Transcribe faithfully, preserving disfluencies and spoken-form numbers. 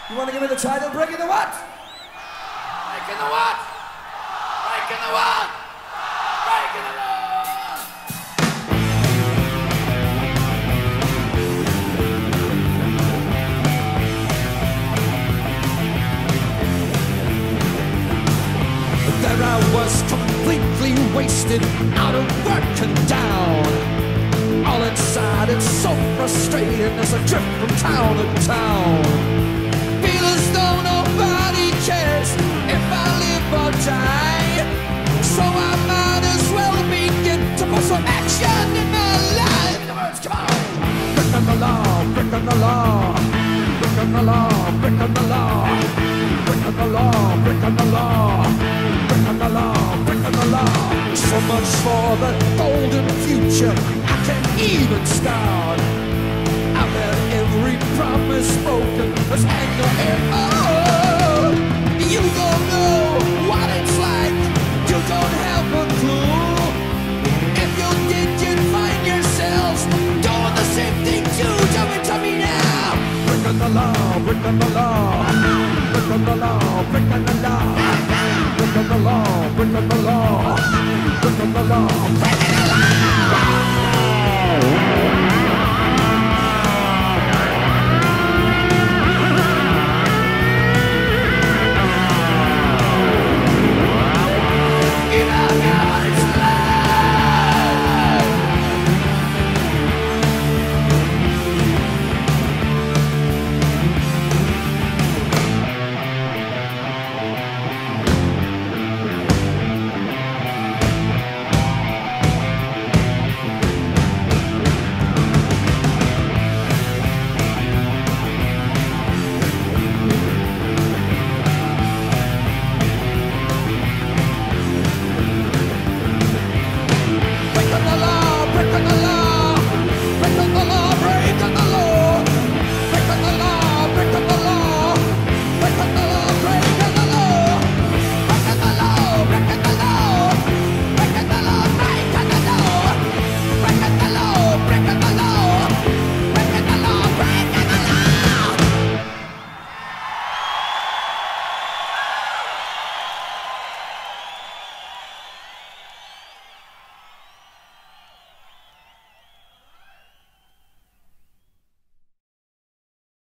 You want to give me the title? Breaking the what? Breaking the what? Breaking the what? Breaking the what? There I was, completely wasted, out of work and down. All inside, it's so frustrating as I drift from town to town. Feel as though nobody cares if I live or die. So I might as well begin to put some action in my life. The words, come on! Breaking the law, breaking the law. Breaking the law, breaking the law. Breaking the law, breaking the law. Breaking the law, breaking the law. So much for the golden future I can't even start. I've had every promise spoken as anger and oh, you don't know what it's like. You don't have a clue. If you did, you'd find yourselves doing the same thing too. Tell me, tell me now. Breaking the law, breaking the law. Breaking the law, breaking the law. Breaking the law, breaking the law. Breaking the law.